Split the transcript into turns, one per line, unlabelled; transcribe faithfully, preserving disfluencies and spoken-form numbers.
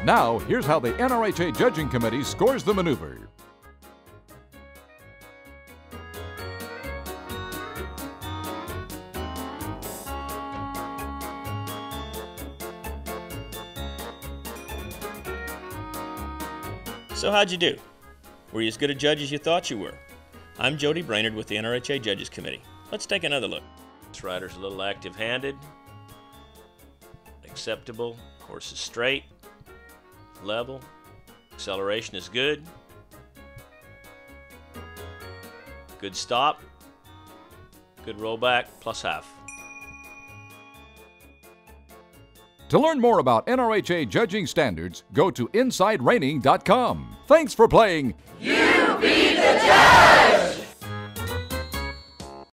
Now, here's how the N R H A Judging Committee scores the maneuver.
So how'd you do? Were you as good a judge as you thought you were? I'm Jody Brainerd with the N R H A Judges Committee. Let's take another look. This rider's a little active-handed. Acceptable. Horse is straight. Level. Acceleration is good. Good stop. Good rollback, plus half.
To learn more about N R H A judging standards, go to inside reining dot com. Thanks for playing.
You be the judge!